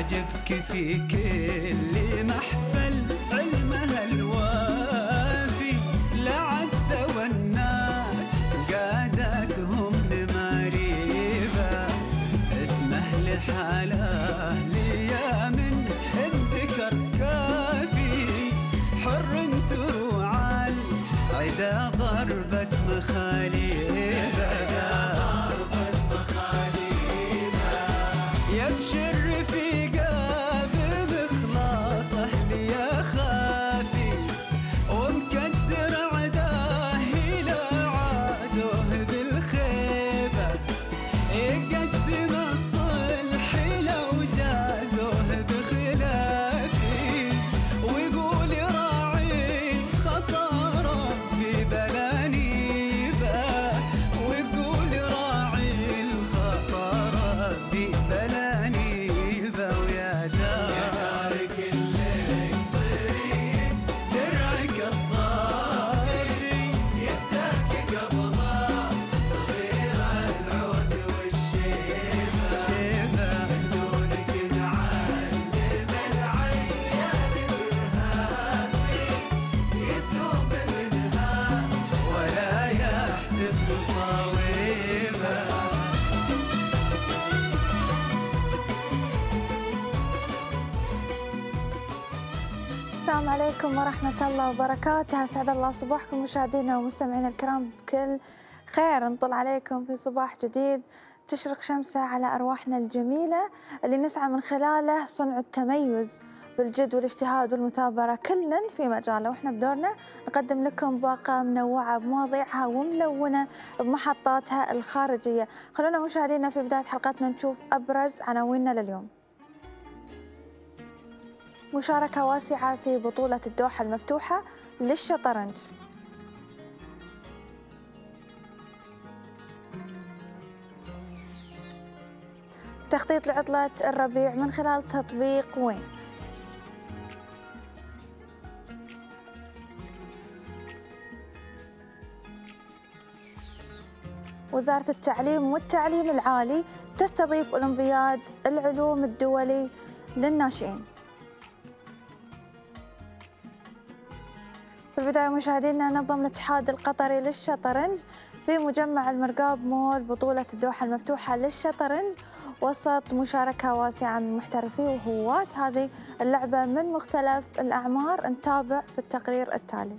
تعجبك في كل محفل علمها الوافي، لعد والناس قادتهم لمريبة، اسمه لحاله ليا من الذكر كافي، حر تروع العدا ضربة مخاليبة، يبشر رفيقه بمخلاصه ليا خافي، ومقدر عداه الى عادوه بالخيبه، يقدم الصلح لو جازوه بخلافي، ويقول راعي خطا ربي بلا نيبه، ويقول راعي الخطا ربي بلا نيبه، ويا دارك الليل طريق درعك الضاري، يفتك قبل صغير العود والشيبه، بدونك نعلم العيال برهافي، يتوب منها ولا يحسب مصاوبه. السلام عليكم ورحمة الله وبركاته، أسعد الله صباحكم مشاهدينا ومستمعينا الكرام بكل خير، نطل عليكم في صباح جديد تشرق شمسه على أرواحنا الجميلة اللي نسعى من خلاله صنع التميز بالجد والاجتهاد والمثابرة كلا في مجاله، وإحنا بدورنا نقدم لكم باقة منوعة بمواضيعها وملونة بمحطاتها الخارجية. خلونا مشاهدينا في بداية حلقتنا نشوف أبرز عناويننا لليوم. مشاركة واسعة في بطولة الدوحة المفتوحة للشطرنج. تخطيط لعطلة الربيع من خلال تطبيق وين. وزارة التعليم والتعليم العالي تستضيف أولمبياد العلوم الدولي للناشئين. في البداية مشاهدينا، نظم الاتحاد القطري للشطرنج في مجمع المرقاب مول بطولة الدوحة المفتوحة للشطرنج وسط مشاركة واسعة من محترفي وهواة هذه اللعبة من مختلف الأعمار. نتابع في التقرير التالي.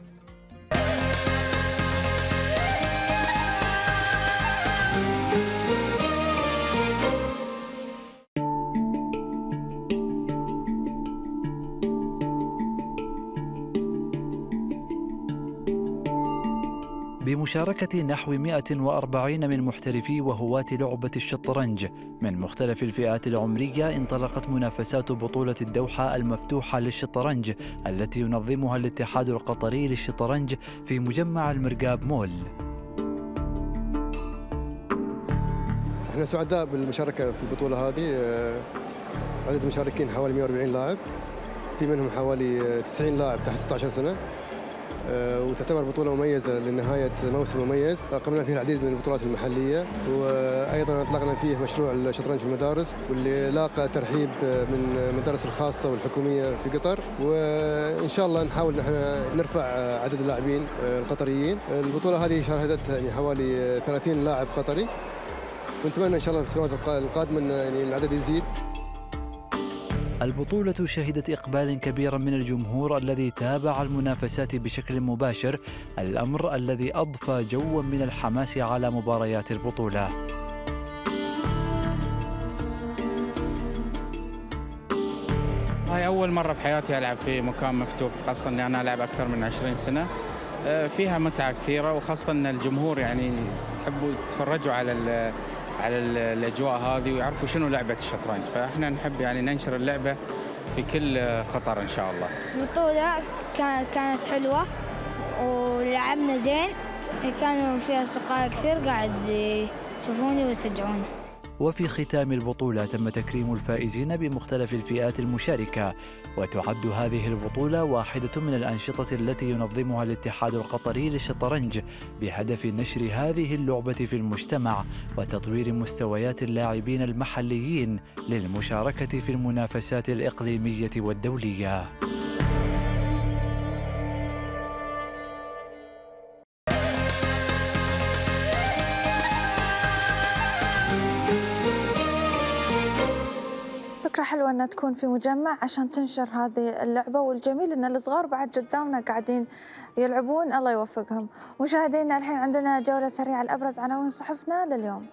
بمشاركة نحو 140 من محترفي وهواة لعبة الشطرنج من مختلف الفئات العمرية، انطلقت منافسات بطولة الدوحة المفتوحة للشطرنج التي ينظمها الاتحاد القطري للشطرنج في مجمع المرقاب مول. احنا سعداء بالمشاركة في البطولة هذه، عدد المشاركين حوالي 140 لاعب، في منهم حوالي 90 لاعب تحت 16 سنة، وتعتبر بطولة مميزة لنهاية موسم مميز قمنا فيه العديد من البطولات المحلية، وأيضا أطلقنا فيه مشروع الشطرنج في المدارس واللي لاقى ترحيب من المدارس الخاصة والحكومية في قطر، وإن شاء الله نحاول نحن نرفع عدد اللاعبين القطريين. البطولة هذه شاركت يعني حوالي 30 لاعب قطري، ونتمنى إن شاء الله في السنوات القادمة يعني العدد يزيد. البطولة شهدت إقبال كبيرا من الجمهور الذي تابع المنافسات بشكل مباشر، الأمر الذي أضفى جوا من الحماس على مباريات البطولة. هاي أول مرة في حياتي ألعب في مكان مفتوح، خاصة أني أنا ألعب أكثر من 20 سنة، فيها متعة كثيرة، وخاصة أن الجمهور يعني يحبوا يتفرجوا على الأجواء هذه ويعرفوا شنو لعبة الشطرنج، فإحنا نحب يعني ننشر اللعبة في كل قطر إن شاء الله. البطولة كانت حلوة ولعبنا زين، كانوا فيها أصدقاء كثير قاعد يشوفوني ويشجعوني. وفي ختام البطولة تم تكريم الفائزين بمختلف الفئات المشاركة. وتعد هذه البطولة واحدة من الأنشطة التي ينظمها الاتحاد القطري للشطرنج بهدف نشر هذه اللعبة في المجتمع وتطوير مستويات اللاعبين المحليين للمشاركة في المنافسات الإقليمية والدولية. فكرة حلوة أنها تكون في مجمع عشان تنشر هذه اللعبة، والجميل أن الصغار بعد قدامنا قاعدين يلعبون، الله يوفقهم. مشاهدينا الحين عندنا جولة سريعة لأبرز عناوين صحفنا لليوم.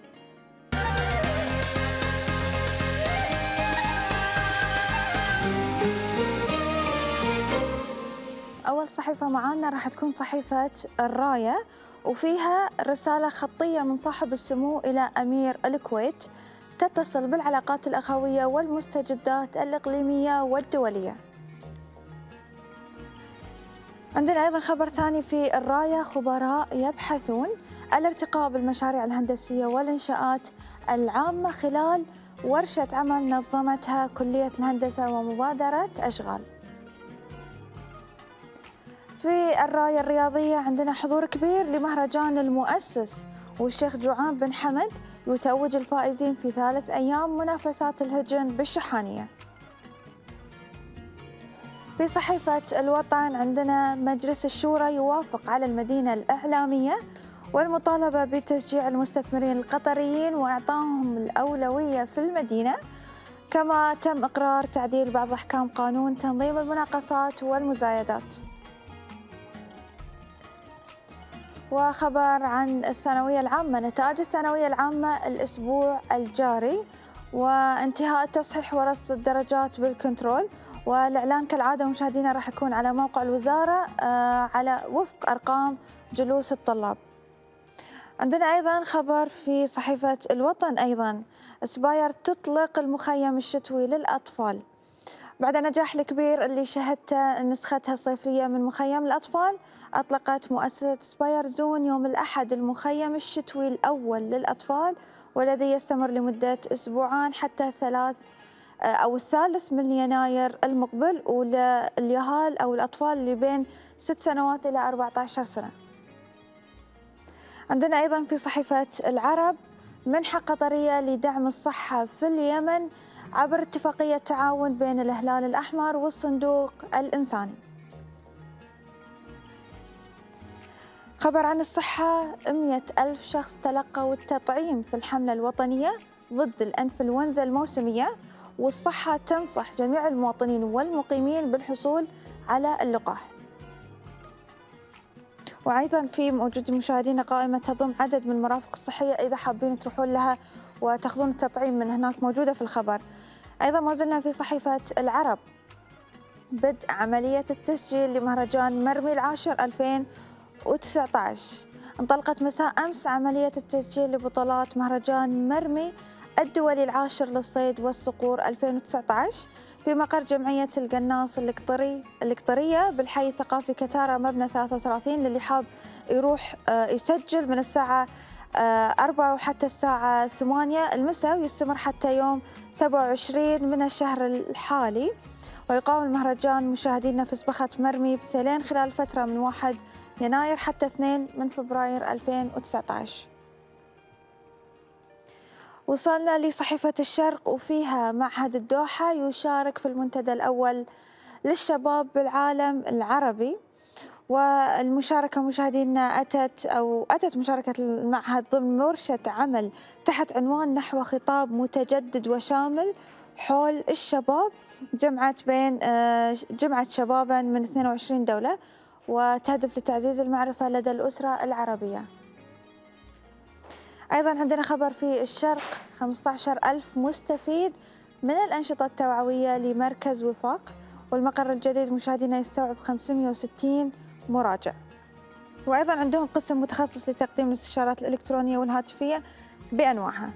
أول صحيفة معانا راح تكون صحيفة الراية، وفيها رسالة خطية من صاحب السمو إلى أمير الكويت تتصل بالعلاقات الأخوية والمستجدات الإقليمية والدولية. عندنا أيضا خبر ثاني في الراية، خبراء يبحثون الارتقاء بالمشاريع الهندسية والإنشاءات العامة خلال ورشة عمل نظمتها كلية الهندسة ومبادرة أشغال. في الراية الرياضية عندنا حضور كبير لمهرجان المؤسس، والشيخ جوعان بن حمد يتوج الفائزين في 3 أيام منافسات الهجن بالشحانية. في صحيفة الوطن عندنا مجلس الشورى يوافق على المدينة الإعلامية والمطالبة بتشجيع المستثمرين القطريين وإعطائهم الأولوية في المدينة، كما تم إقرار تعديل بعض أحكام قانون تنظيم المناقصات والمزايدات. وخبر عن الثانوية العامة، نتائج الثانوية العامة الأسبوع الجاري وانتهاء التصحيح ورصد الدرجات بالكنترول، والإعلان كالعادة مشاهدينا راح يكون على موقع الوزارة على وفق أرقام جلوس الطلاب. عندنا أيضا خبر في صحيفة الوطن، أيضا سباير تطلق المخيم الشتوي للأطفال. بعد النجاح الكبير اللي شهدته نسختها الصيفية من مخيم الأطفال، أطلقت مؤسسة سباير زون يوم الأحد المخيم الشتوي الأول للأطفال، والذي يستمر لمدة أسبوعان حتى 3 من يناير المقبل، ولليهال أو الأطفال اللي بين 6 سنوات إلى 14 سنة. عندنا أيضا في صحيفة العرب منحة قطرية لدعم الصحة في اليمن عبر اتفاقية تعاون بين الهلال الأحمر والصندوق الإنساني. خبر عن الصحة، 100,000 شخص تلقوا التطعيم في الحملة الوطنية ضد الإنفلونزا الموسمية، والصحة تنصح جميع المواطنين والمقيمين بالحصول على اللقاح. وأيضا في موجود مشاهدينا قائمة تضم عدد من المرافق الصحية إذا حابين تروحون لها وتاخذون التطعيم من هناك، موجودة في الخبر. أيضا ما زلنا في صحيفة العرب، بدء عملية التسجيل لمهرجان مرمي العاشر 2019. انطلقت مساء أمس عملية التسجيل لبطولات مهرجان مرمي الدولي العاشر للصيد والصقور 2019 في مقر جمعية القناص القطرية بالحي الثقافي كتارا مبنى 33. للي حاب يروح يسجل من الساعة 4 وحتى الساعة 8 المساء، ويستمر حتى يوم 27 من الشهر الحالي. ويقام المهرجان مشاهدينا في سبخة مرمي بسيلين خلال الفترة من 1 يناير حتى 2 من فبراير 2019. وصلنا لصحيفة الشرق، وفيها معهد الدوحة يشارك في المنتدى الأول للشباب بالعالم العربي. والمشاركة مشاهدينا أتت مشاركة المعهد ضمن ورشة عمل تحت عنوان نحو خطاب متجدد وشامل حول الشباب، جمعت شبابا من 22 دولة، وتهدف لتعزيز المعرفة لدى الأسرة العربية. أيضا عندنا خبر في الشرق، 15,000 مستفيد من الأنشطة التوعوية لمركز وفاق، والمقر الجديد مشاهدينا يستوعب 560 مراجع. وأيضا عندهم قسم متخصص لتقديم الاستشارات الإلكترونية والهاتفية بأنواعها.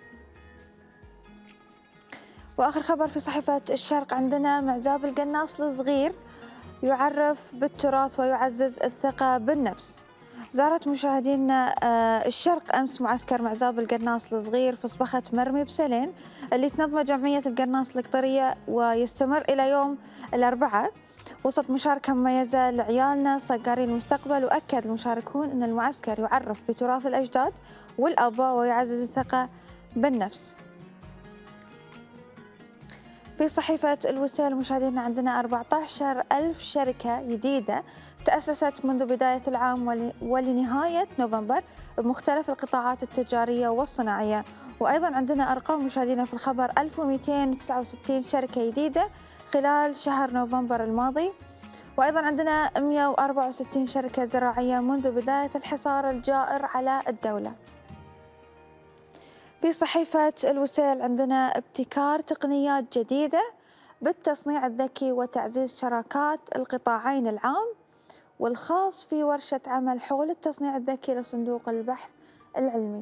وآخر خبر في صحيفة الشرق عندنا معزاب القناص الصغير يعرف بالتراث ويعزز الثقة بالنفس. زارت مشاهدينا الشرق أمس معسكر معزاب القناص الصغير في صبخة مرمي بسلين اللي تنظمه جمعية القناص القطرية ويستمر إلى يوم الأربعاء وسط مشاركة مميزة لعيالنا صقاري المستقبل. وأكد المشاركون أن المعسكر يعرف بتراث الأجداد والآباء ويعزز الثقة بالنفس. في صحيفة الوسيل مشاهدينا عندنا 14,000 شركة جديدة تأسست منذ بداية العام ولنهاية نوفمبر بمختلف القطاعات التجارية والصناعية. وأيضا عندنا أرقام مشاهدينا في الخبر 1269 شركة جديدة خلال شهر نوفمبر الماضي. وأيضا عندنا 164 شركة زراعية منذ بداية الحصار الجائر على الدولة. في صحيفة الوسيل عندنا ابتكار تقنيات جديدة بالتصنيع الذكي وتعزيز شراكات القطاعين العام والخاص في ورشة عمل حول التصنيع الذكي لصندوق البحث العلمي.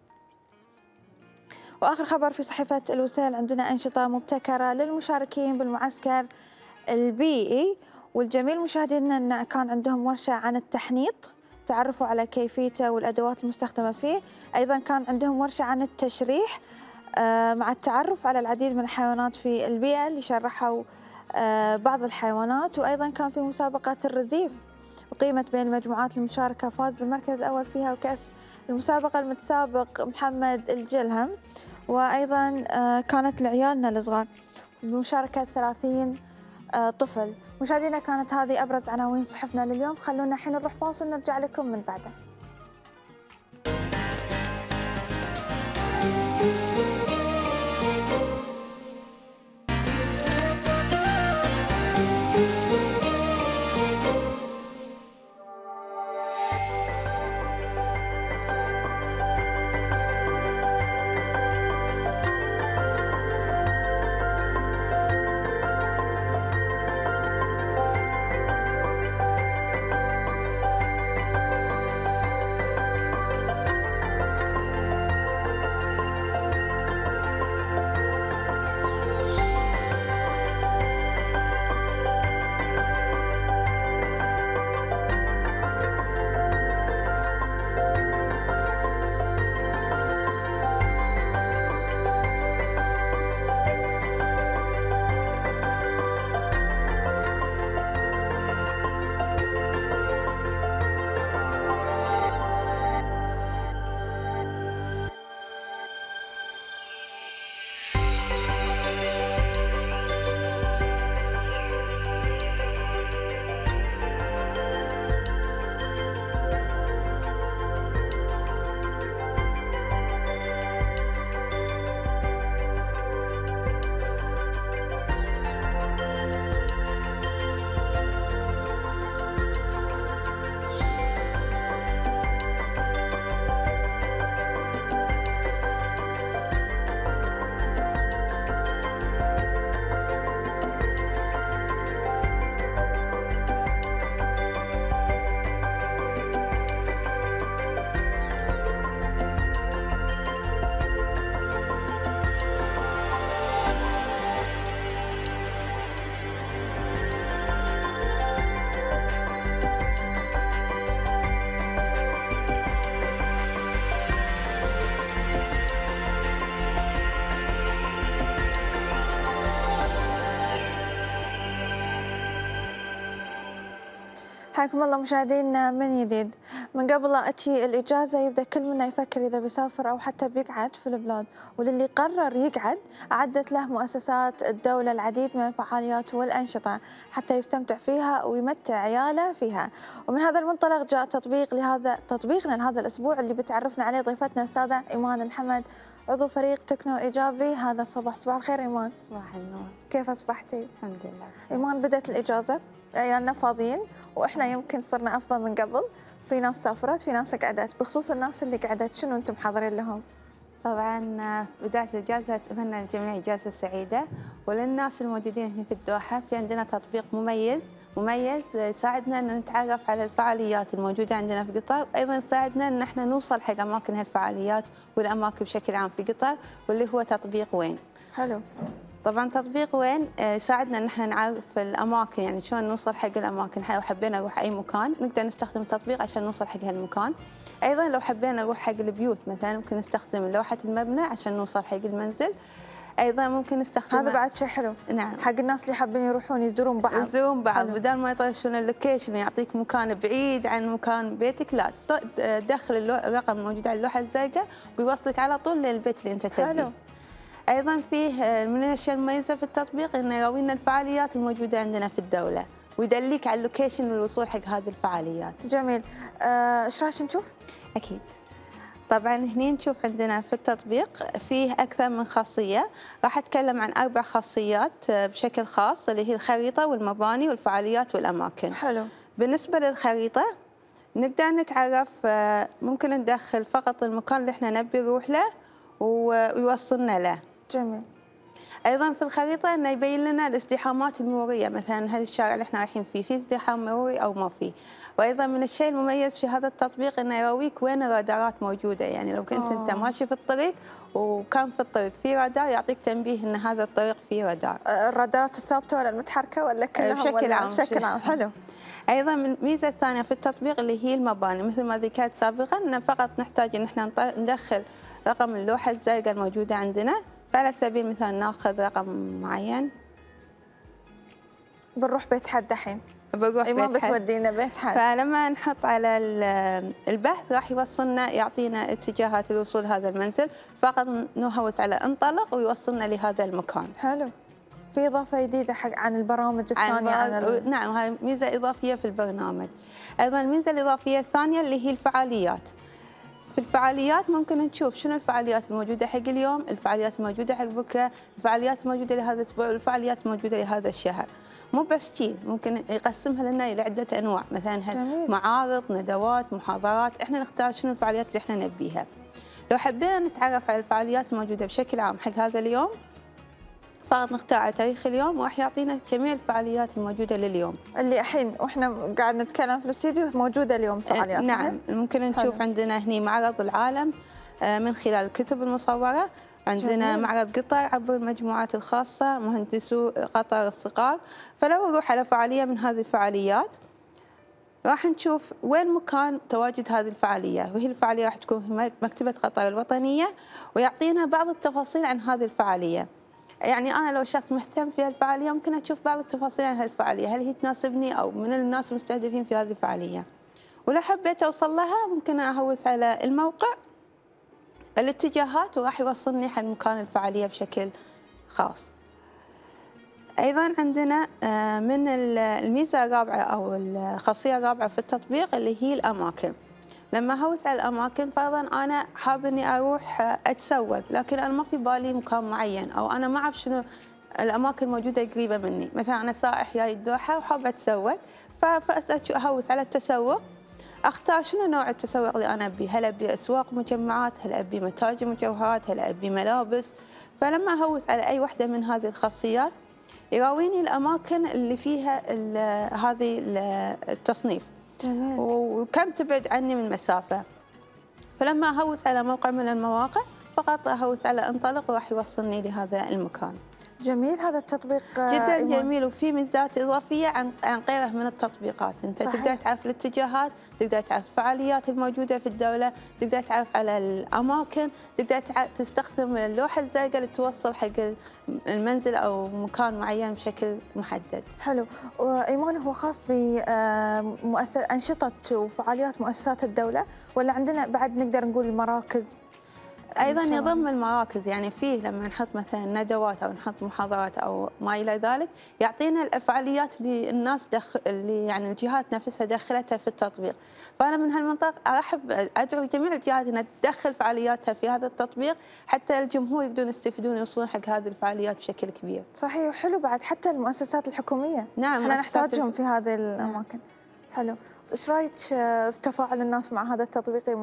وآخر خبر في صحيفة الوسيل عندنا أنشطة مبتكرة للمشاركين بالمعسكر البيئي. والجميل مشاهدينا أن كان عندهم ورشة عن التحنيط تعرفوا على كيفيته والأدوات المستخدمة فيه. أيضا كان عندهم ورشة عن التشريح مع التعرف على العديد من الحيوانات في البيئة اللي شرحوا بعض الحيوانات. وأيضا كان في مسابقة الرزيف أقيمت بين المجموعات المشاركة، فاز بالمركز الأول فيها وكأس المسابقة المتسابق محمد الجلهم. وأيضا كانت لعيالنا الصغار بمشاركة 30 طفل. مشاهدينا كانت هذه أبرز عناوين صحفنا لليوم، خلونا الحين نروح فاصل ونرجع لكم من بعده. حياكم الله مشاهدينا من جديد. من قبل لا أتي الإجازة يبدأ كل منا يفكر إذا بيسافر أو حتى بيقعد في البلاد، وللي قرر يقعد أعدت له مؤسسات الدولة العديد من الفعاليات والأنشطة حتى يستمتع فيها ويمتع عياله فيها. ومن هذا المنطلق جاء تطبيقنا لهذا الأسبوع اللي بتعرفنا عليه ضيفتنا الأستاذة إيمان الحمد، عضو فريق تكنو إيجابي هذا الصباح. صباح الخير إيمان. صباح النور. كيف أصبحتي؟ الحمد لله. إيمان بدأت الإجازة، عيالنا فاضيين وإحنا يمكن صرنا أفضل من قبل، في ناس سافرت في ناس قعدت. بخصوص الناس اللي قعدت شنو أنتم حاضرين لهم؟ طبعا بداية الإجازة أتمنى للجميع إجازة سعيدة، وللناس الموجودين هنا في الدوحة في عندنا تطبيق مميز يساعدنا أن نتعرف على الفعاليات الموجودة عندنا في قطر، وأيضا يساعدنا أن احنا نوصل حق أماكن هالفعاليات والأماكن بشكل عام في قطر، واللي هو تطبيق وين. حلو. طبعا تطبيق وين يساعدنا ان احنا نعرف الاماكن، يعني شلون نوصل حق الاماكن. لو حبينا نروح اي مكان نقدر نستخدم التطبيق عشان نوصل حق هالمكان. ايضا لو حبينا نروح حق البيوت مثلا ممكن نستخدم لوحه المبنى عشان نوصل حق المنزل. ايضا ممكن نستخدم هذا بعد شيء حلو. نعم، حق الناس اللي حابين يروحون يزورون بعض. يزورون بعض حلو. بدل ما يطرشون اللوكيشن ويعطيك مكان بعيد عن مكان بيتك، لا دخل الرقم الموجود على اللوحه الزرقاء ويوصلك على طول للبيت اللي انت تبيه. حلو. ايضا فيه من الاشياء المميزه في التطبيق انه يراوينا الفعاليات الموجوده عندنا في الدوله ويدليك على اللوكيشن للوصول حق هذه الفعاليات. جميل. ايش رايك نشوف؟ اكيد. طبعا هني نشوف عندنا في التطبيق فيه اكثر من خاصيه، راح اتكلم عن 4 خاصيات بشكل خاص اللي هي الخريطه والمباني والفعاليات والاماكن. حلو. بالنسبه للخريطه نقدر نتعرف، ممكن ندخل فقط المكان اللي احنا نبي نروح له ويوصلنا له. جميل. ايضا في الخريطه انه يبين لنا الازدحامات المروريه، مثلا هذا الشارع اللي احنا رايحين فيه ازدحام مروري او ما فيه. وايضا من الشيء المميز في هذا التطبيق انه يراويك وين الرادارات موجوده، يعني لو كنت انت ماشي في الطريق وكان في الطريق في رادار يعطيك تنبيه ان هذا الطريق فيه رادار. الرادارات الثابته ولا المتحركه ولا كلها؟ بشكل عام. بشكل عام. حلو. ايضا من الميزه الثانيه في التطبيق اللي هي المباني، مثل ما ذكرت سابقا ان فقط نحتاج ان احنا ندخل رقم اللوحه الزرقاء الموجوده عندنا. فعلى سبيل المثال ناخذ رقم معين. بنروح بيت حد الحين. بنروح ما بيت حد. بتودينا بيت حد. فلما نحط على البحث راح يوصلنا يعطينا اتجاهات الوصول هذا المنزل، فقط نهوس على انطلق ويوصلنا لهذا المكان. حلو. في اضافه جديده حق عن البرامج الثانيه نعم، هاي ميزه اضافيه في البرنامج. ايضا الميزه الاضافيه الثانيه اللي هي الفعاليات. في الفعاليات ممكن نشوف شنو الفعاليات الموجودة حق اليوم، الفعاليات الموجودة حق بكرة، الفعاليات الموجودة لهذا الأسبوع، والفعاليات الموجودة لهذا الشهر. مو بس شيء، ممكن يقسمها لنا إلى عدة أنواع، مثلا معارض، ندوات، محاضرات، إحنا نختار شنو الفعاليات اللي إحنا نبيها. لو حبينا نتعرف على الفعاليات الموجودة بشكل عام حق هذا اليوم، فقط نختار على تاريخ اليوم وراح يعطينا جميع الفعاليات الموجودة لليوم. اللي الحين واحنا قاعد نتكلم في الاستديو موجودة اليوم فعاليات. نعم، ممكن نشوف حلو. عندنا هني معرض العالم من خلال الكتب المصورة، عندنا جميل. معرض قطر عبر المجموعات الخاصة، مهندسو قطر الصغار. فلو نروح على فعالية من هذه الفعاليات راح نشوف وين مكان تواجد هذه الفعالية، وهي الفعالية راح تكون في مكتبة قطر الوطنية، ويعطينا بعض التفاصيل عن هذه الفعالية. يعني أنا لو شخص مهتم في هالفعالية ممكن أشوف بعض التفاصيل عن هالفعالية، هل هي تناسبني أو من الناس المستهدفين في هذه الفعالية. ولو حبيت أوصل لها ممكن أهوس على الموقع الاتجاهات وراح يوصلني حق مكان الفعالية بشكل خاص. أيضا عندنا من الميزة الرابعة أو الخاصية الرابعة في التطبيق اللي هي الأماكن. لما هوس على الأماكن فرضاً أنا حاب إني أروح أتسوق، لكن أنا ما في بالي مكان معين أو أنا ما أعرف شنو الأماكن الموجودة قريبة مني. مثلاً أنا سائح جاي الدوحة وحابة أتسوق، فأهوس على التسوق، أختار شنو نوع التسوق اللي أنا أبيه، هل أبي أسواق مجمعات، هل أبي متاجر مجوهرات، هل أبي ملابس. فلما أهوس على أي واحدة من هذه الخاصيات يراويني الأماكن اللي فيها هذه التصنيف. جميل. وكم تبعد عني من مسافة. فلما أهوس على موقع من المواقع فقط أهوس على انطلق وراح يوصلني لهذا المكان. جميل. هذا التطبيق جدا جميل وفي ميزات إضافية عن غيره من التطبيقات. أنت صحيح. تقدر تعرف الاتجاهات، تقدر تعرف الفعاليات الموجودة في الدولة، تقدر تعرف على الأماكن، تقدر تستخدم اللوحة الزرقاء لتوصل حق المنزل أو مكان معين بشكل محدد. حلو. وإيمان هو خاص بأنشطة وفعاليات مؤسسات الدولة ولا عندنا بعد نقدر نقول المراكز؟ أيضا يضم المراكز، يعني فيه لما نحط مثلا ندوات أو نحط محاضرات أو ما إلى ذلك يعطينا الفعاليات اللي الناس اللي يعني الجهات نفسها دخلتها في التطبيق. فأنا من هالمنطق أحب أدعو جميع الجهات أنها تدخل فعالياتها في هذا التطبيق حتى الجمهور يقدرون يستفيدون يوصلون حق هذه الفعاليات بشكل كبير. صحيح. وحلو بعد حتى المؤسسات الحكومية. نعم، احنا نحتاجهم في هذه الأماكن. حلو. ايش رايك في تفاعل الناس مع هذا التطبيق ايمان؟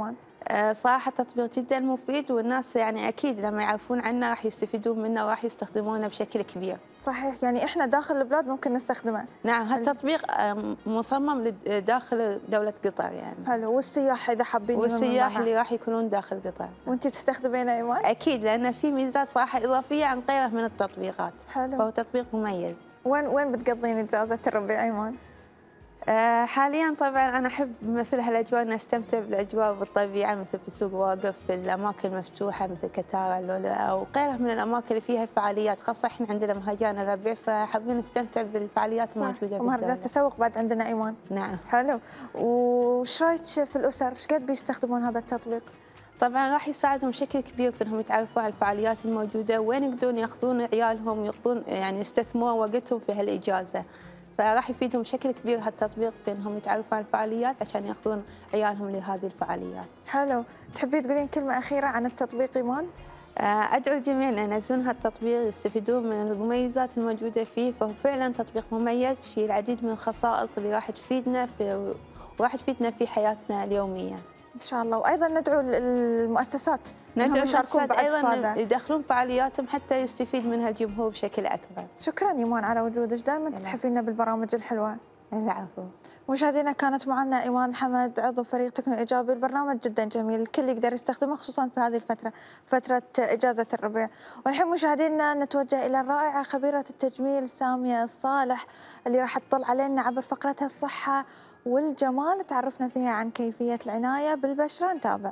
صراحة تطبيق جدا مفيد، والناس يعني أكيد لما يعرفون عنه راح يستفيدون منه وراح يستخدمونه بشكل كبير. صحيح، يعني إحنا داخل البلاد ممكن نستخدمه. نعم، هالتطبيق مصمم داخل دولة قطر يعني. حلو، والسياح إذا حابين والسياح اللي راح يكونون داخل قطر. وأنت بتستخدمينه إيمان؟ أكيد، لأن في ميزات صراحة إضافية عن غيره من التطبيقات. حلو. فهو تطبيق مميز. وين بتقضين إجازة الربيع إيمان؟ حاليا طبعا أنا أحب مثل هالأجواء، أن أستمتع بالأجواء بالطبيعة، مثل في سوق واقف، في الأماكن المفتوحة مثل كتارا لولا أو غيرها من الأماكن اللي فيها فعاليات، خاصة إحنا عندنا مهرجان الربيع فحابين نستمتع بالفعاليات الموجودة ومهرجان التسوق بعد عندنا إيمان. نعم. حلو، وش رايك في الأسر؟ إيش قد بيستخدمون هذا التطبيق؟ طبعا راح يساعدهم بشكل كبير في انهم يتعرفوا على الفعاليات الموجوده، وين يقدرون ياخذون عيالهم، يقدرون يعني يستثمرون وقتهم في هالاجازه. فراح يفيدهم بشكل كبير هالتطبيق في انهم يتعرفوا على الفعاليات عشان ياخذون عيالهم لهذه الفعاليات. حلو، تحبي تقولين كلمه اخيره عن التطبيق ايمان؟ ادعو الجميع ان ينزلون هالتطبيق، يستفيدون من المميزات الموجوده فيه، فهو فعلا تطبيق مميز فيه العديد من الخصائص اللي راح تفيدنا في حياتنا اليوميه. ان شاء الله. وايضا ندعو المؤسسات انهم يشاركون ايضا يدخلون فعالياتهم حتى يستفيد منها الجمهور بشكل اكبر. شكرا ايمان على وجودك، دائما تتحفينا بالبرامج الحلوه. العفو. مشاهدينا، كانت معنا ايمان حمد عضو فريق تكنو ايجابي. البرنامج جدا جميل، الكل يقدر يستخدمه خصوصا في هذه الفتره، فتره اجازه الربيع. والحين مشاهدينا نتوجه الى الرائعه خبيره التجميل ساميه الصالح اللي راح تطل علينا عبر فقرتها الصحه والجمال، تعرفنا فيها عن كيفيه العنايه بالبشره. نتابع.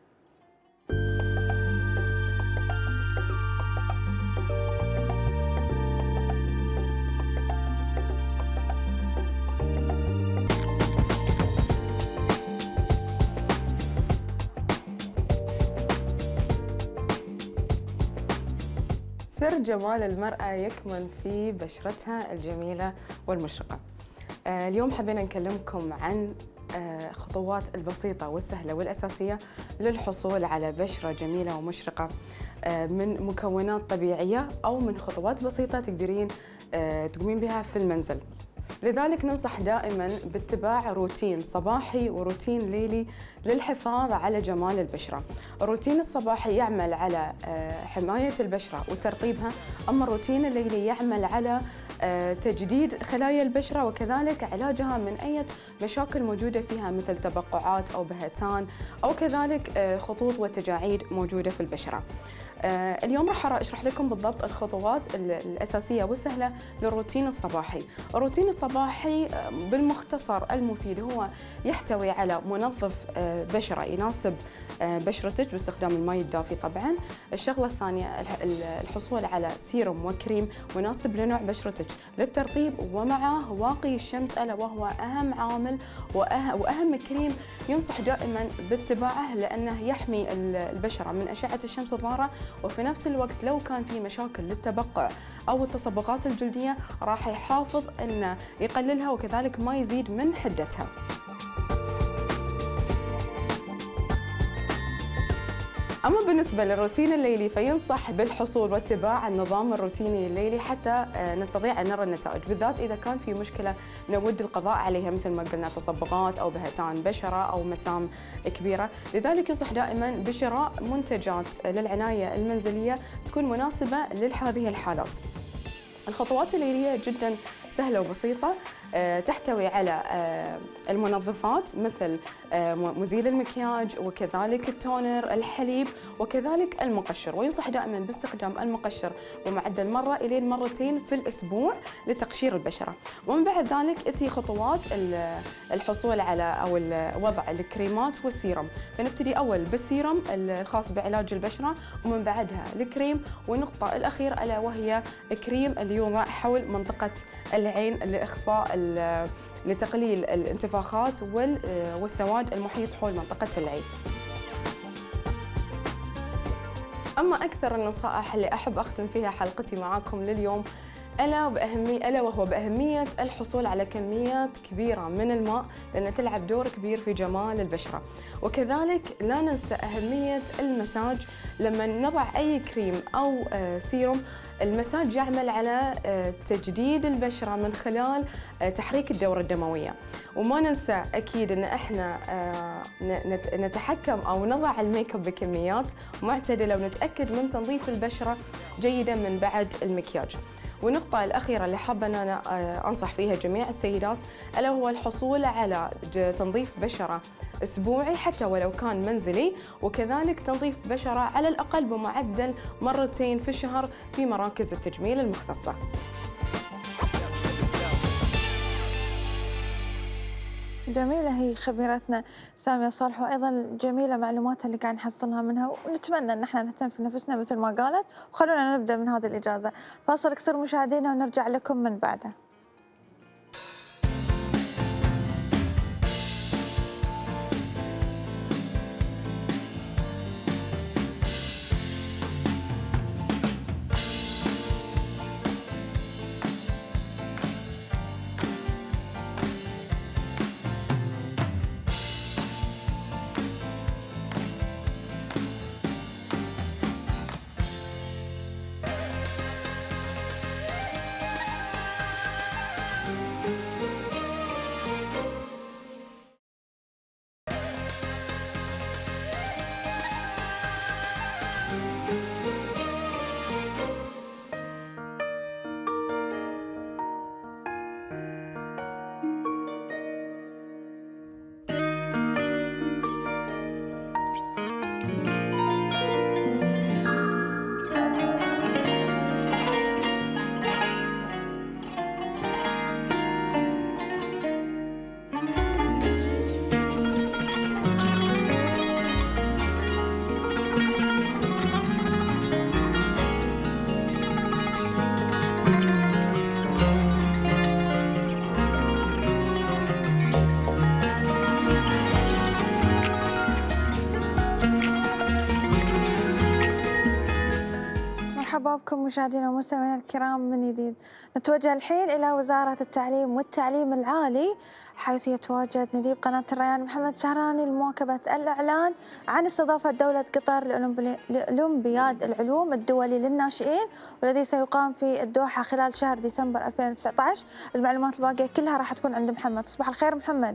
سر جمال المرأة يكمن في بشرتها الجميلة والمشرقة. اليوم حبينا نكلمكم عن خطوات البسيطة والسهلة والأساسية للحصول على بشرة جميلة ومشرقة من مكونات طبيعية أو من خطوات بسيطة تقدرين تقومين بها في المنزل. لذلك ننصح دائما باتباع روتين صباحي وروتين ليلي للحفاظ على جمال البشرة. الروتين الصباحي يعمل على حماية البشرة وترطيبها، أما الروتين الليلي يعمل على تجديد خلايا البشرة وكذلك علاجها من أي مشاكل موجودة فيها مثل تبقعات أو بهتان أو كذلك خطوط وتجاعيد موجودة في البشرة. اليوم راح أشرح لكم بالضبط الخطوات الأساسية والسهلة للروتين الصباحي. الروتين الصباحي بالمختصر المفيد هو يحتوي على منظف بشرة يناسب بشرتك باستخدام الماء الدافي طبعا. الشغلة الثانية الحصول على سيروم وكريم مناسب لنوع بشرتك للترطيب ومعه واقي الشمس، ألا وهو أهم عامل وأهم كريم ينصح دائما باتباعه لأنه يحمي البشرة من أشعة الشمس الضارة، وفي نفس الوقت لو كان في مشاكل للتبقع أو التصبغات الجلدية راح يحافظ أنه يقللها وكذلك ما يزيد من حدتها. أما بالنسبة للروتين الليلي فينصح بالحصول واتباع النظام الروتيني الليلي حتى نستطيع أن نرى النتائج، بالذات إذا كان في مشكلة نود القضاء عليها مثل ما قلنا تصبغات أو بهتان بشرة أو مسام كبيرة. لذلك ينصح دائما بشراء منتجات للعناية المنزلية تكون مناسبة لهذه الحالات. الخطوات الليلية جدا سهلة وبسيطة، تحتوي على المنظفات مثل مزيل المكياج وكذلك التونر، الحليب وكذلك المقشر، وينصح دائما باستخدام المقشر بمعدل مرة إلى مرتين في الأسبوع لتقشير البشرة. ومن بعد ذلك أتي خطوات الحصول على أو وضع الكريمات والسيرم. فنبتدي أول بالسيرم الخاص بعلاج البشرة، ومن بعدها الكريم، والنقطة الأخيرة ألا وهي كريم اللي يوضع حول منطقة العين لتقليل الانتفاخات والسواد المحيط حول منطقة العين. أما أكثر النصائح اللي أحب أختم فيها حلقتي معاكم لليوم ألا وهو بأهمية الحصول على كميات كبيرة من الماء، لأنها تلعب دور كبير في جمال البشرة. وكذلك لا ننسى أهمية المساج. لما نضع أي كريم أو سيروم المساج يعمل على تجديد البشرة من خلال تحريك الدورة الدموية. وما ننسى أكيد أن إحنا نتحكم أو نضع الميك اب بكميات معتدلة ونتأكد من تنظيف البشرة جيدا من بعد المكياج. والنقطة الأخيرة اللي حابة أن أنا أنصح فيها جميع السيدات ألا هو الحصول على تنظيف بشرة أسبوعي حتى ولو كان منزلي، وكذلك تنظيف بشرة على الأقل بمعدل مرتين في الشهر في مراكز التجميل المختصة. جميلة هي خبيرتنا سامية صالح، وأيضا جميلة معلوماتها اللي قاعد نحصلها منها، ونتمنى أن احنا نهتم في نفسنا مثل ما قالت. وخلونا نبدأ من هذه الإجازة. فاصل قصير مشاهدينا ونرجع لكم من بعده. مرحبا بكم مشاهدينا ومستمعينا الكرام من جديد. نتوجه الحين إلى وزارة التعليم والتعليم العالي، حيث يتواجد نديب قناة الريان محمد شهراني لمواكبة الإعلان عن استضافة دولة قطر لأولمبياد العلوم الدولي للناشئين، والذي سيقام في الدوحة خلال شهر ديسمبر 2019. المعلومات الباقية كلها راح تكون عند محمد. صباح الخير محمد.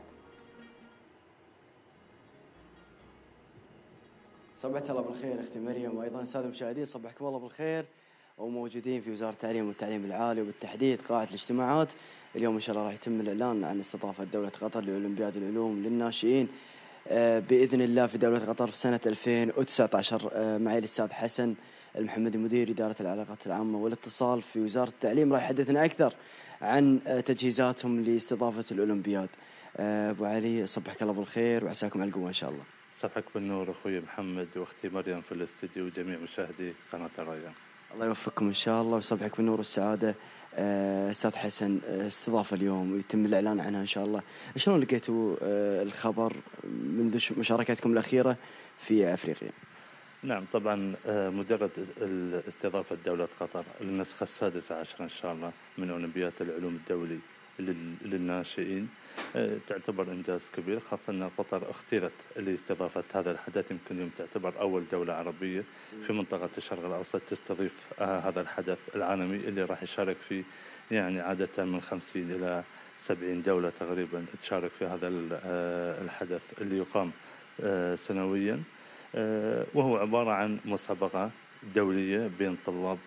صبحت الله بالخير اختي مريم، وايضا الساده المشاهدين صبحكم الله بالخير. وموجودين في وزاره التعليم والتعليم العالي وبالتحديد قاعه الاجتماعات. اليوم ان شاء الله راح يتم الاعلان عن استضافه دوله قطر لاولمبياد العلوم للناشئين باذن الله في دوله قطر في سنه 2019. معي الاستاذ حسن المحمدي مدير اداره العلاقات العامه والاتصال في وزاره التعليم، راح يحدثنا اكثر عن تجهيزاتهم لاستضافه الاولمبياد. ابو علي صبحك الله بالخير وعساكم على القوه ان شاء الله. صبحك بالنور اخوي محمد واختي مريم في الاستديو وجميع مشاهدي قناه الريان. الله يوفقكم ان شاء الله ويصبحك بالنور والسعاده. استاذ حسن، استضافه اليوم ويتم الاعلان عنها ان شاء الله، شلون لقيتوا الخبر منذ مشاركتكم الاخيره في افريقيا؟ نعم طبعا مجرد استضافه دوله قطر للنسخه السادسه عشر ان شاء الله من اولمبياد العلوم الدولي للناشئين تعتبر إنجاز كبير، خاصة أن قطر اختيرت لاستضافة هذا الحدث. يمكن اليوم تعتبر أول دولة عربية في منطقة الشرق الأوسط تستضيف هذا الحدث العالمي اللي راح يشارك فيه يعني عادة من 50 إلى 70 دولة تقريبا تشارك في هذا الحدث اللي يقام سنويا، وهو عبارة عن مسابقة دولية بين طلاب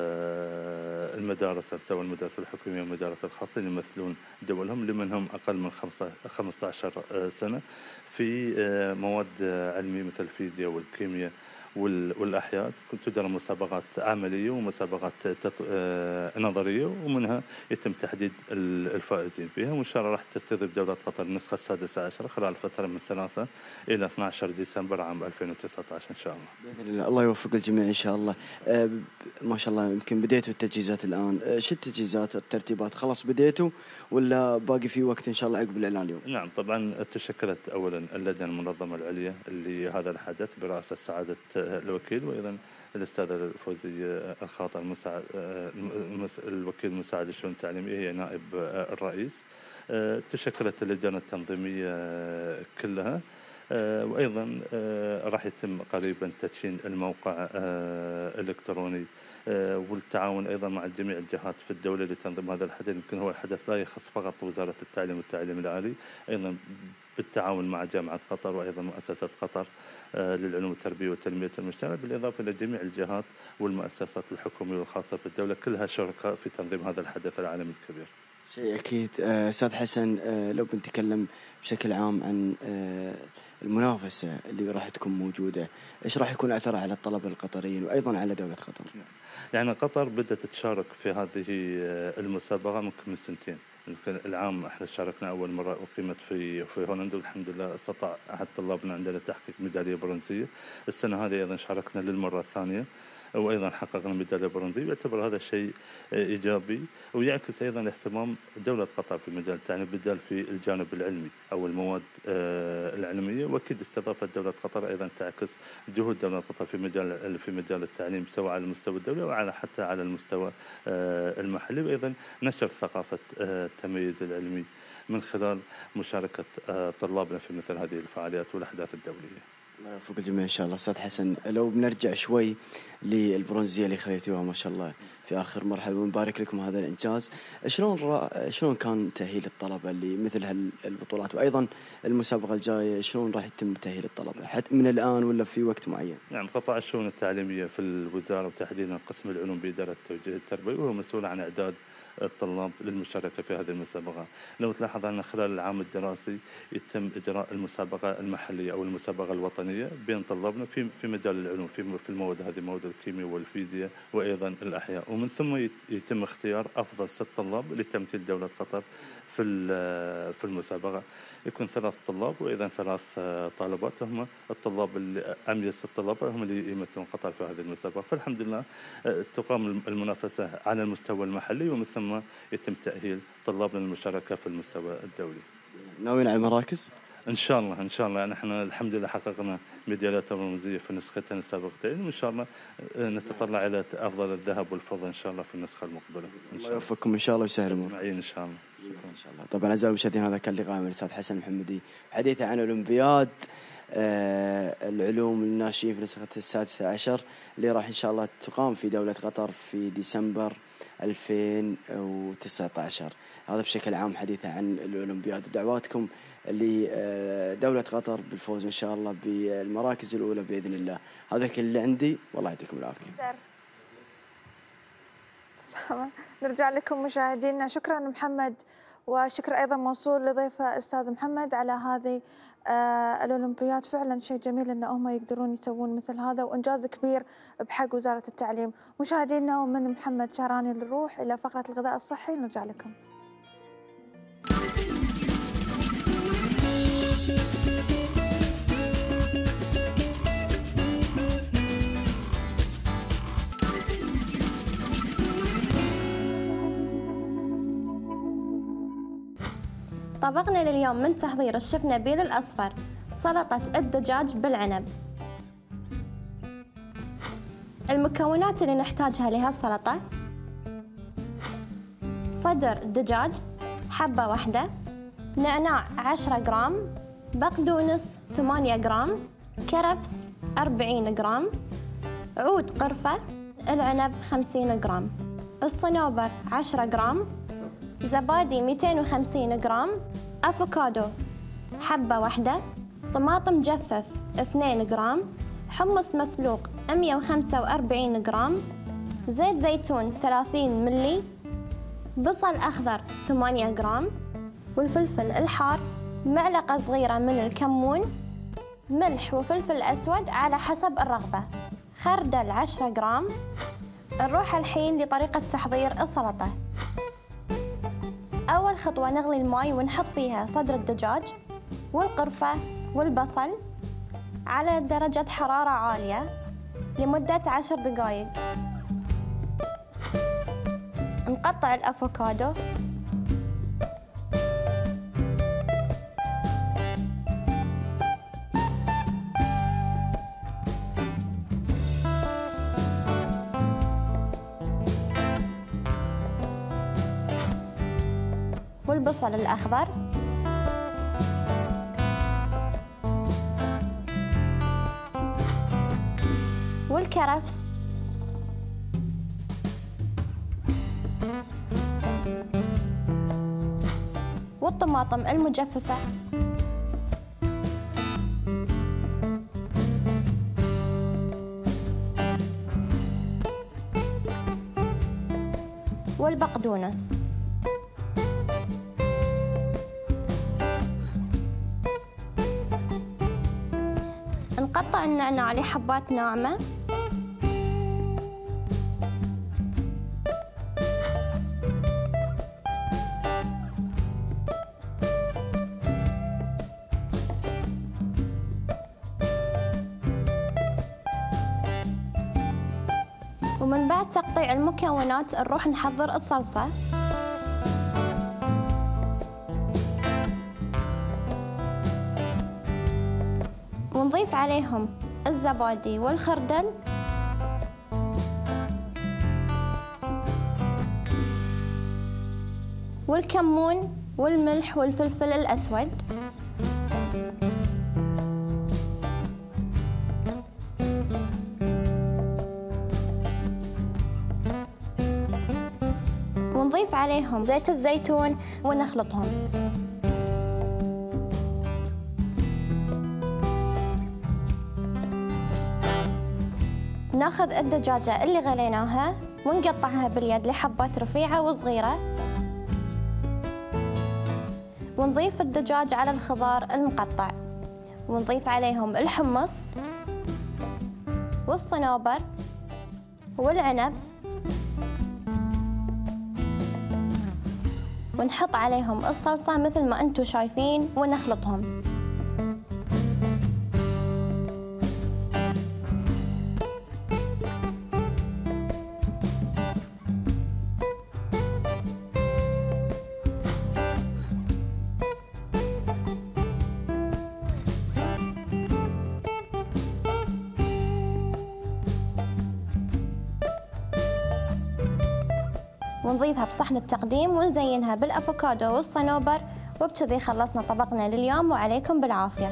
المدارس سواء المدارس الحكومية والمدارس الخاصة اللي يمثلون دولهم لمن هم أقل من 15 سنة في مواد علمية مثل الفيزياء والكيمياء والأحياء. تجرى مسابقات عملية ومسابقات نظرية، ومنها يتم تحديد الفائزين فيها. وإن شاء الله راح تستضيف دولة قطر النسخة السادسة عشر خلال فترة من 3 إلى 12 ديسمبر عام 2019 إن شاء الله. بإذن الله الله يوفق الجميع إن شاء الله. ما شاء الله يمكن بديتوا التجهيزات الآن، شو التجهيزات الترتيبات خلاص بديتوا ولا باقي في وقت إن شاء الله عقب الإعلان اليوم؟ نعم طبعا تشكلت أولا اللجنة المنظمة العليا لهذا الحدث برئاسة سعادة الوكيل وأيضا الأستاذة الفوزية الخاطر المساعد الوكيل المساعد للشؤون التعليمية هي نائب الرئيس. تشكلت اللجنة التنظيمية كلها، وأيضا راح يتم قريبا تدشين الموقع الإلكتروني والتعاون أيضا مع جميع الجهات في الدولة لتنظيم هذا الحدث. يمكن هو الحدث لا يخص فقط وزارة التعليم والتعليم العالي، أيضا بالتعاون مع جامعة قطر وأيضا مؤسسة قطر للعلوم التربية وتنمية المجتمع، بالإضافة إلى جميع الجهات والمؤسسات الحكومية والخاصة في الدولة، كلها شركاء في تنظيم هذا الحدث العالمي الكبير. شيء أكيد. أستاذ حسن، لو بنتكلم بشكل عام عن المنافسة اللي راح تكون موجودة، إيش راح يكون أثرها على الطلبة القطريين وأيضا على دولة قطر؟ يعني قطر بدأت تشارك في هذه المسابقة ممكن من سنتين. العام احنا شاركنا اول مره اقيمت في هولندا، والحمد لله استطاع احد طلابنا عندنا تحقيق ميداليه برونزيه. السنه هذه ايضا شاركنا للمره الثانيه وايضا حققنا ميداليه برونزيه. يعتبر هذا شيء ايجابي ويعكس ايضا اهتمام دوله قطر في مجال التعليم بالذات في الجانب العلمي او المواد العلميه. واكيد استضافه دوله قطر ايضا تعكس جهود دوله قطر في مجال التعليم سواء على المستوى الدولي وعلى حتى على المستوى المحلي، وايضا نشر ثقافه التميز العلمي من خلال مشاركه طلابنا في مثل هذه الفعاليات والاحداث الدوليه. الله يوفق الجميع ان شاء الله. استاذ حسن، لو بنرجع شوي للبرونزيه اللي خذيتوها ما شاء الله في اخر مرحله، ونبارك لكم هذا الانجاز. شلون كان تاهيل الطلبه لمثل هالبطولات، وايضا المسابقه الجايه شلون راح يتم تاهيل الطلبه حتى من الان ولا في وقت معين؟ يعني قطاع الشؤون التعليميه في الوزاره وتحديدا قسم العلوم باداره التوجيه التربوي وهو مسؤول عن اعداد الطلاب للمشاركة في هذه المسابقة. لو تلاحظ أن خلال العام الدراسي يتم إجراء المسابقة المحلية أو المسابقة الوطنية بين طلابنا في مجال العلوم في المواد هذه، مواد الكيمياء والفيزياء وأيضا الأحياء، ومن ثم يتم اختيار أفضل 6 طلاب لتمثيل دولة قطر في المسابقة. يكون 3 طلاب وإذا 3 طالبات، هم الطلاب اللي أميز 6 طلاب هم اللي يمثلون قطر في هذه المسابقة. فالحمد لله تقام المنافسة على المستوى المحلي ومن ثم يتم تأهيل طلابنا للمشاركة في المستوى الدولي. ناويين على المراكز؟ إن شاء الله إن شاء الله. يعني إحنا الحمد لله حققنا ميداليات رمزية في نسختين السابقتين، وإن شاء الله نتطلع إلى أفضل الذهب والفضة إن شاء الله في النسخة المقبلة. الله يوفقكم إن شاء الله ويسهل الأمور. إن شاء الله. إن شاء الله. طبعا أعزائي المشاهدين، هذا كان لقاء من الأستاذ حسن المحمدي حديثه عن أولمبياد العلوم للناشئين في نسخة 16 اللي راح إن شاء الله تقام في دولة قطر في ديسمبر 2019. هذا بشكل عام حديثه عن الأولمبياد، ودعواتكم لدولة قطر بالفوز إن شاء الله بالمراكز الأولى بإذن الله. هذا كل اللي عندي، والله يعطيكم العافية. نرجع لكم مشاهدينا. شكرا محمد، وشكر أيضا موصول لضيفه أستاذ محمد على هذه الأولمبياد. فعلا شيء جميل أن هم يقدرون يسوون مثل هذا، وإنجاز كبير بحق وزارة التعليم. مشاهدينا، ومن محمد شهراني نروح إلى فقرة الغذاء الصحي. نرجع لكم. طبقنا لليوم من تحضير الشيف نبيل الأصفر سلطة الدجاج بالعنب. المكونات اللي نحتاجها لهالسلطة: صدر دجاج حبة واحدة، نعناع 10 جرام، بقدونس 8 جرام، كرفس 40 جرام، عود قرفة، العنب 50 جرام، الصنوبر 10 جرام، زبادي 250 جرام، أفوكادو حبة واحدة، طماطم مجفف 2 جرام، حمص مسلوق 145 جرام، زيت زيتون 30 ملي، بصل أخضر 8 جرام، والفلفل الحار، معلقة صغيرة من الكمون، ملح وفلفل أسود على حسب الرغبة، خردل 10 جرام. نروح الحين لطريقة تحضير السلطة. أول خطوة نغلي الماء ونحط فيها صدر الدجاج والقرفة والبصل على درجة حرارة عالية لمدة 10 دقائق. نقطع الأفوكادو، والبصل الأخضر، والكرفس، والطماطم المجففة والبقدونس. نقطع النعناع لحبات ناعمة. ومن بعد تقطيع المكونات نروح نحضر الصلصة. ونضيف عليهم الزبادي والخردل والكمون والملح والفلفل الأسود. ونضيف عليهم زيت الزيتون ونخلطهم. ناخذ الدجاجة اللي غليناها ونقطعها باليد لحبات رفيعة وصغيرة. ونضيف الدجاج على الخضار المقطع، ونضيف عليهم الحمص والصنوبر والعنب، ونحط عليهم الصلصة مثل ما انتم شايفين ونخلطهم. ونضيفها بصحن التقديم ونزينها بالأفوكادو والصنوبر. وبكذي خلصنا طبقنا لليوم وعليكم بالعافية.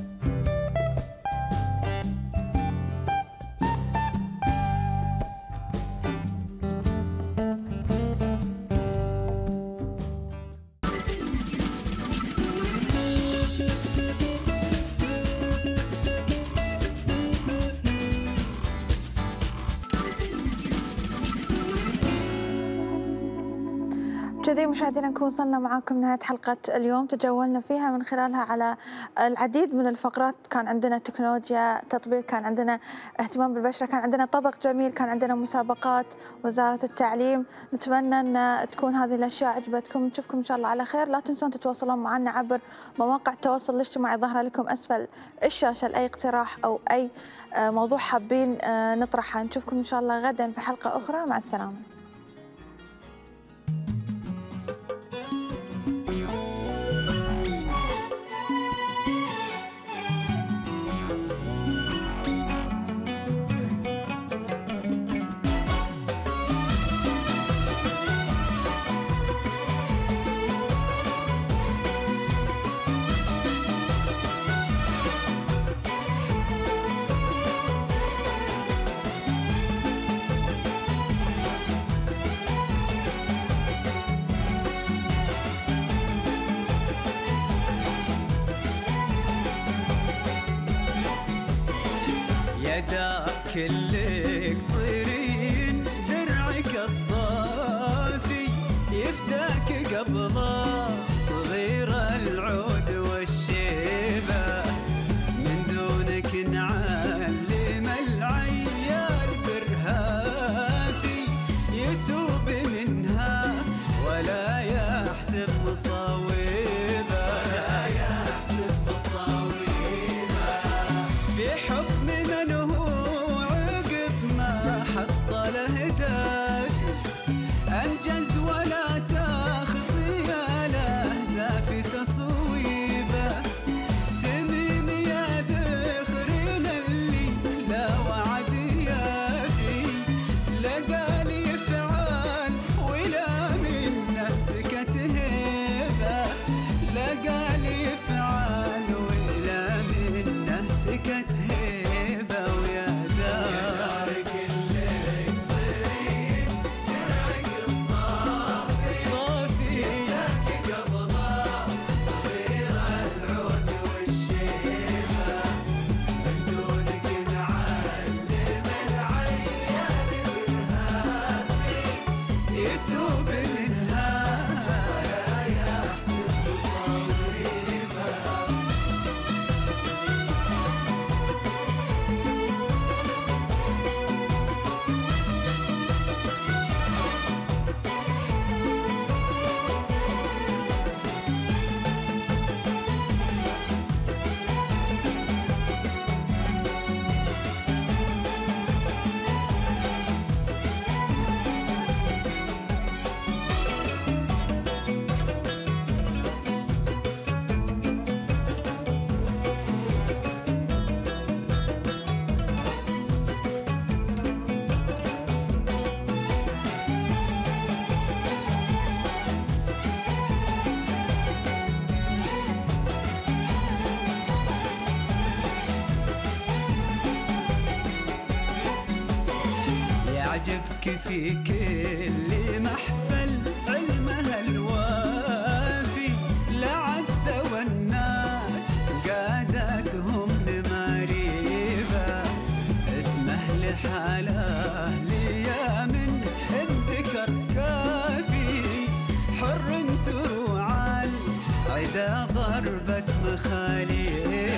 كذي مشاهدينا نكون وصلنا معاكم نهاية حلقة اليوم، تجولنا فيها من خلالها على العديد من الفقرات. كان عندنا تكنولوجيا، تطبيق، كان عندنا اهتمام بالبشرة، كان عندنا طبق جميل، كان عندنا مسابقات، وزارة التعليم. نتمنى أن تكون هذه الأشياء عجبتكم. نشوفكم إن شاء الله على خير. لا تنسون تتواصلون معنا عبر مواقع التواصل الاجتماعي ظاهرة لكم أسفل الشاشة لأي اقتراح أو أي موضوع حابين نطرحه. نشوفكم إن شاء الله غدا في حلقة أخرى. مع السلامة. يداك كلك طيرين، درعك الضافي يفداك قبضة صغيرة العود والشيبة. من دونك نعلم العيال برهافي يتوب منها ولا يحسب مصاوبة، ولا يحسب مصاوبة. في حكم من هو معك في كل محفل علمها الوافي لعد والناس قادتهم نماريبه اسمه لحاله ليا من الذكر كافي حر تروع العدا ضربة مخاليب